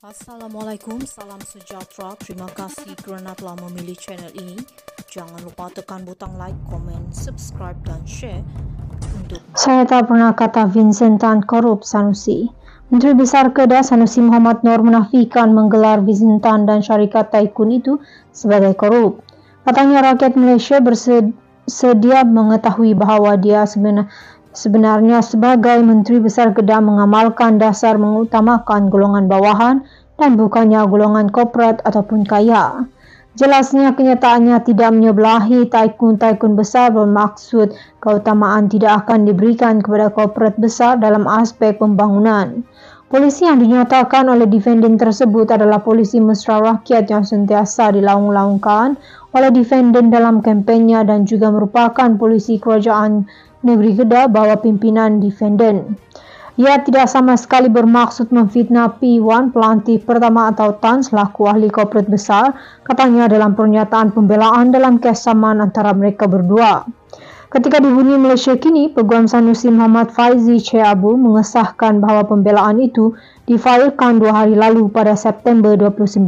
Assalamualaikum, salam sejahtera. Terima kasih kerana telah memilih channel ini. Jangan lupa tekan butang like, komen, subscribe dan share untuk... Saya tak pernah kata Vincent Tan korup Sanusi. Menteri Besar Kedah Sanusi Muhammad Noor menafikan menggelar Vincent Tan dan syarikat Taikun itu sebagai korup. Katanya rakyat Malaysia bersedia mengetahui bahawa dia sebenarnya sebagai Menteri Besar Kedah mengamalkan dasar mengutamakan golongan bawahan dan bukannya golongan korporat ataupun kaya. Jelasnya kenyataannya tidak menyebelahi taikun-taikun besar bermaksud keutamaan tidak akan diberikan kepada korporat besar dalam aspek pembangunan. Polisi yang dinyatakan oleh defendant tersebut adalah polisi mesra rakyat yang sentiasa dilaung-laungkan oleh defendant dalam kempennya dan juga merupakan polisi kerajaan negeri Kedah bawah pimpinan defendant. Ia tidak sama sekali bermaksud memfitnah P1 pelantik pertama atau Tan selaku ahli korporat besar, katanya dalam pernyataan pembelaan dalam kes saman antara mereka berdua. Ketika di Bumi Malaysia kini, Peguam Sanusi Muhammad Faizi C. Abu mengesahkan bahawa pembelaan itu difailkan 2 hari lalu pada September 29.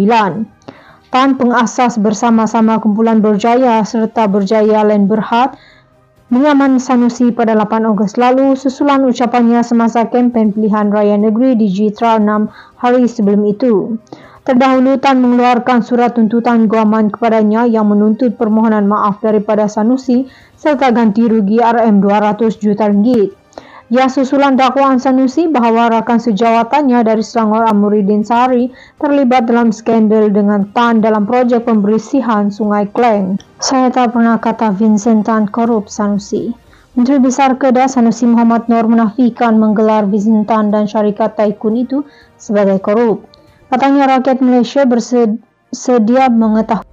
Tan pengasas bersama-sama kumpulan Berjaya serta Berjaya Land Berhad mengaman Sanusi pada 8 Ogos lalu susulan ucapannya semasa kempen pilihan raya negeri di Jitra 6 hari sebelum itu. Terdahulu Tan mengeluarkan surat tuntutan guaman kepadanya yang menuntut permohonan maaf daripada Sanusi serta ganti rugi RM200 juta ringgit. Ya, susulan dakwaan Sanusi bahawa rakan sejawatannya dari Selangor Amuruddin Sahari terlibat dalam skandal dengan Tan dalam projek pembersihan Sungai Kleng. Saya tak pernah kata Vincent Tan korup Sanusi. Menteri Besar Kedah Sanusi Muhammad Noor menafikan menggelar Vincent Tan dan syarikat Taikun itu sebagai korup. Katanya rakyat Malaysia bersedia mengetahui